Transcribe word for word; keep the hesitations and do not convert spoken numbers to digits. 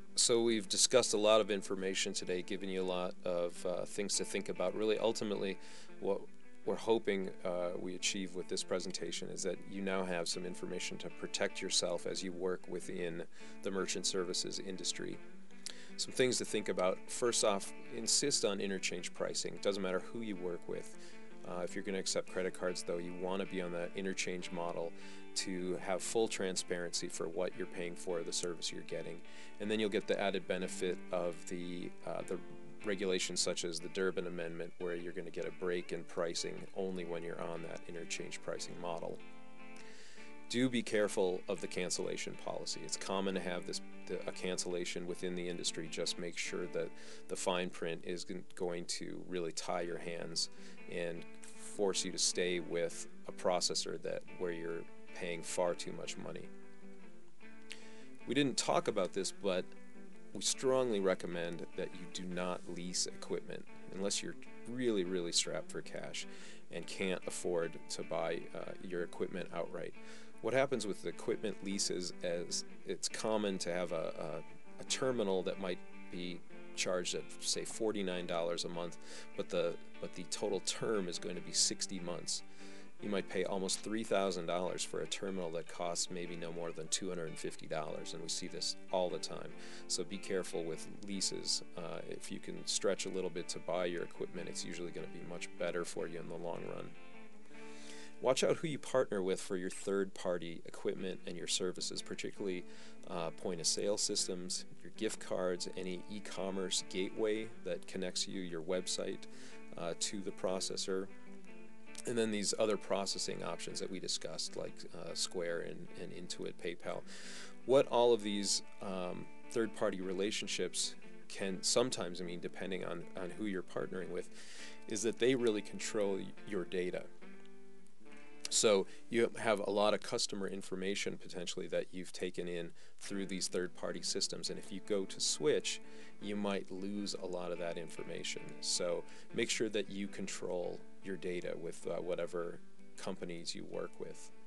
So we've discussed a lot of information today, giving you a lot of uh, things to think about. Really, ultimately, what we're hoping uh, we achieve with this presentation is that you now have some information to protect yourself as you work within the merchant services industry. Some things to think about. First off, insist on interchange pricing. Doesn't matter who you work with. Uh, if you're going to accept credit cards, though, you want to be on that interchange model to have full transparency for what you're paying for, the service you're getting. And then you'll get the added benefit of the, uh, the regulations such as the Durbin Amendment, where you're going to get a break in pricing only when you're on that interchange pricing model. Do be careful of the cancellation policy. It's common to have this the, a cancellation within the industry. Just make sure that the fine print is going to really tie your hands and force you to stay with a processor that where you're paying far too much money. We didn't talk about this, but we strongly recommend that you do not lease equipment unless you're really, really strapped for cash and can't afford to buy uh, your equipment outright. What happens with equipment leases is it's common to have a, a, a terminal that might be charged at, say, forty-nine dollars a month, but the but the total term is going to be sixty months. You might pay almost three thousand dollars for a terminal that costs maybe no more than two hundred fifty dollars, and we see this all the time. So be careful with leases. Uh, if you can stretch a little bit to buy your equipment, it's usually going to be much better for you in the long run. Watch out who you partner with for your third-party equipment and your services, particularly uh, point-of-sale systems, your gift cards, any e-commerce gateway that connects you, your website, uh, to the processor, and then these other processing options that we discussed, like uh, Square and, and Intuit, PayPal. What all of these um, third-party relationships can sometimes mean, depending on, on who you're partnering with, is that they really control your data. So you have a lot of customer information potentially that you've taken in through these third-party systems, and if you go to switch, you might lose a lot of that information. So make sure that you control your data with uh, whatever companies you work with.